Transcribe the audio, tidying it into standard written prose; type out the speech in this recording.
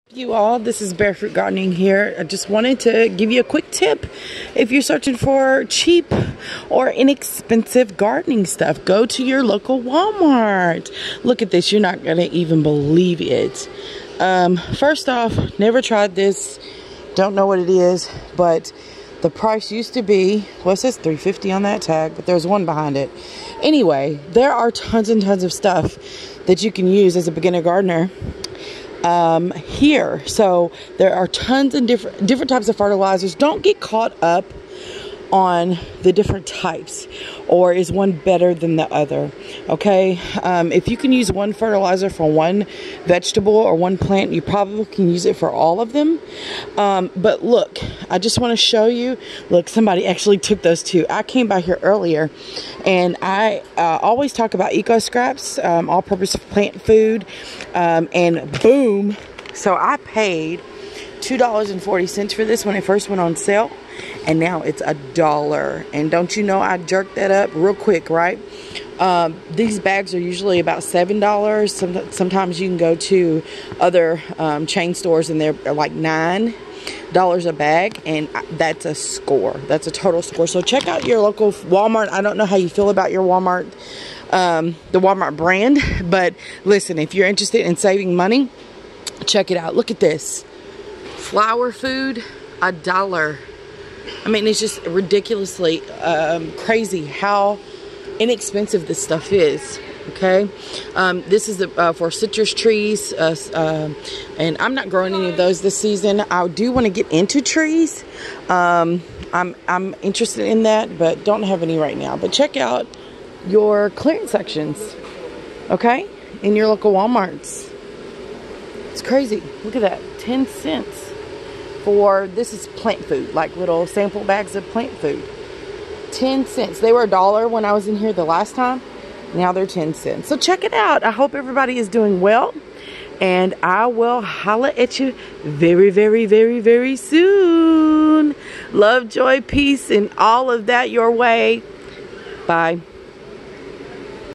You all, this is Barefoot Gardening here. I just wanted to give you a quick tip. If you're searching for cheap or inexpensive gardening stuff, go to your local Walmart. Look at this, you're not gonna even believe it. First off, never tried this, don't know what it is, but the price used to be, well, it says $3.50 on that tag, but there's one behind it. Anyway, there are tons and tons of stuff that you can use as a beginner gardener here. So there are tons and different types of fertilizers. Don't get caught up on the different types, or is one better than the other. Okay, if you can use one fertilizer for one vegetable or one plant, you probably can use it for all of them. But look, I just want to show you. Look, somebody actually took those two. I came by here earlier, and I always talk about eco scraps, all-purpose plant food, and boom. So I paid $2.40 for this when it first went on sale, and now it's $1. And don't you know, I jerked that up real quick, right? These bags are usually about $7. Sometimes you can go to other chain stores and they're like $9 a bag, and that's a score. That's a total score. So check out your local Walmart. I don't know how you feel about your Walmart, the Walmart brand, but listen, if you're interested in saving money, check it out. Look at this. Flower food, $1. I mean, it's just ridiculously crazy how inexpensive this stuff is. Okay, this is for citrus trees, and I'm not growing any of those this season. I do want to get into trees. I'm interested in that, but don't have any right now. But check out your clearance sections, okay, in your local Walmarts. It's crazy. Look at that, 10 cents. For this is plant food, like little sample bags of plant food. 10 cents. They were $1 when I was in here the last time. Now they're 10 cents. So check it out. I hope everybody is doing well, and I will holla at you very, very, very, very soon. Love, joy, peace, and all of that your way. Bye.